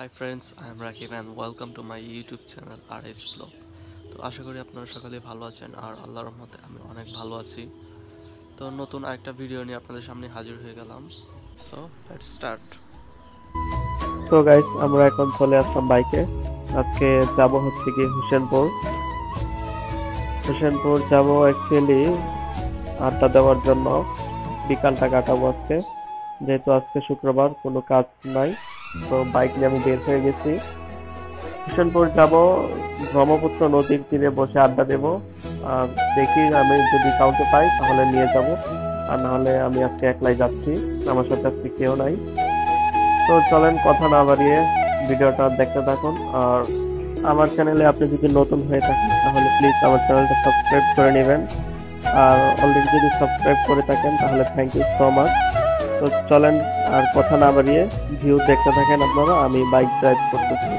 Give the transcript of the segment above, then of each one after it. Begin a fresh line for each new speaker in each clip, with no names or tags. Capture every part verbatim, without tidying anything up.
Hi friends, I am Rakib and welcome to my YouTube channel R S Vlog. তো আশা করি আপনারা সকলে ভালো আছেন আর আল্লাহর রহমতে আমি অনেক ভালো আছি। তো নতুন আরেকটা ভিডিও নিয়ে আপনাদের সামনে হাজির হয়ে গেলাম। So let's start.
তো গাইস আমরা এখন চলে আসলাম বাইকে। আজকে যাব হচ্ছে কি হোসেনপুর হোসেনপুর যাব অ্যাকচুয়ালি আড্ডা দেওয়ার জন্য। বিকালটা কাটাবো আজকে, যেহেতু আজকে শুক্রবার, কোনো কাজ নাই। তো বাইক নিয়ে আমি বের হয়ে গেছি। হোসেনপুর যাব, ব্রহ্মপুত্র নদীর তীরে বসে আড্ডা দেব। আর দেখি আমি যদি কাউকে পাই তাহলে নিয়ে যাব, আর নাহলে আমি আজকে একলাই যাচ্ছি, আমার সাথে আজকে কেউ নাই। তো চলেন কথা না বাড়িয়ে ভিডিওটা দেখতে থাকুন। আর আমার চ্যানেলে আপনি যদি নতুন হয়ে থাকেন তাহলে প্লিজ আমার চ্যানেলটা সাবস্ক্রাইব করে নেবেন, আর অলরেডি যদি সাবস্ক্রাইব করে থাকেন তাহলে থ্যাংক ইউ সো মাচ। তো চলেন আর কথা না বাড়িয়ে ভিউ দেখতে থাকেন আপনারা, আমি বাইক ড্রাইভ করতেছি।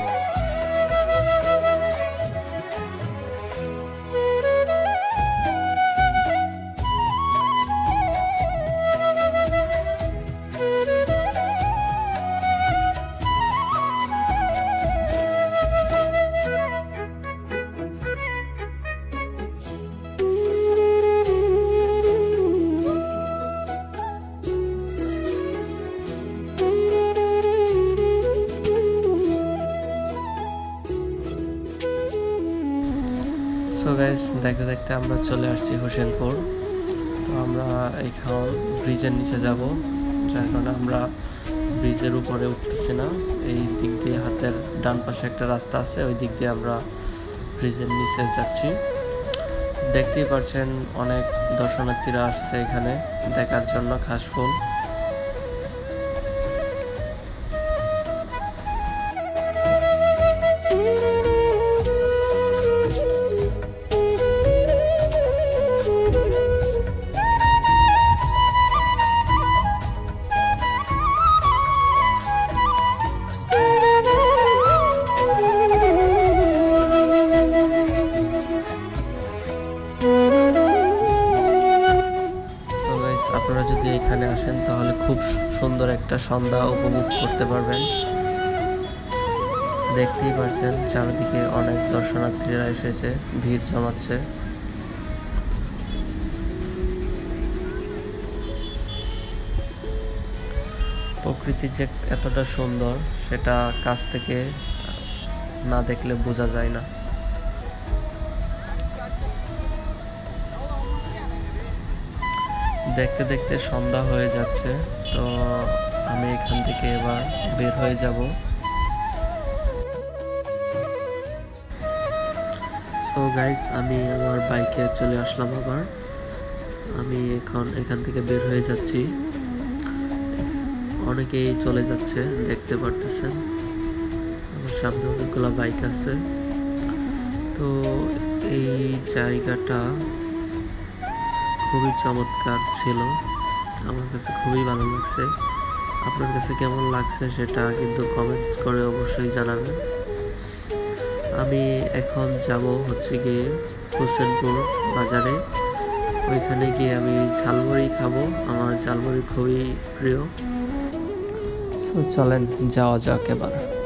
সো গাইস, দেখতে দেখতে আমরা চলে আসছি হোসেনপুর। তো আমরা এখন ব্রিজের নিচে যাব, যার কারণে আমরা ব্রিজের উপরে উঠতেছি না। এই দিক দিয়ে হাতের ডান পাশে একটা রাস্তা আছে, ওই দিক দিয়ে আমরা ব্রিজের নিচে যাচ্ছি। দেখতেই পাচ্ছেন অনেক দর্শনার্থীরা আসছে এখানে দেখার জন্য খাস ফুল। আপনারা যদি এখানে আসেন তাহলে খুব সুন্দর একটা সন্ধ্যা উপভোগ করতে পারবেন। দেখতেই পাচ্ছেন চারিদিকে অনেক দর্শনার্থীরা এসেছে, ভিড় জমাচ্ছে। প্রকৃতি যে এতটা সুন্দর সেটা কাছ থেকে না দেখলে বোঝা যায় না। দেখতে দেখতে সন্ধ্যা হয়ে যাচ্ছে, তো আমি এখান থেকে এবার বের হয়ে যাব। সো গাইস, আমি আমার বাইকে চলে আসলাম আবার। আমি এখন এখান থেকে বের হয়ে যাচ্ছি। অনেকেই চলে যাচ্ছে, দেখতে পারতেছেন আমার সামনে অনেকগুলো বাইক আছে। তো এই জায়গাটা খুবই চমৎকার ছিল, আমার কাছে খুবই ভালো লাগছে। আপনার কাছে কেমন লাগছে সেটা কিন্তু কমেন্টস করে অবশ্যই জানাবেন। আমি এখন যাব হচ্ছে গিয়ে হোসেনপুর বাজারে, ওইখানে গিয়ে আমি ঝালমুড়ি খাবো, আমার ঝালমুড়ি খুবই প্রিয়। সো চলেন যাওয়া যাক এবার।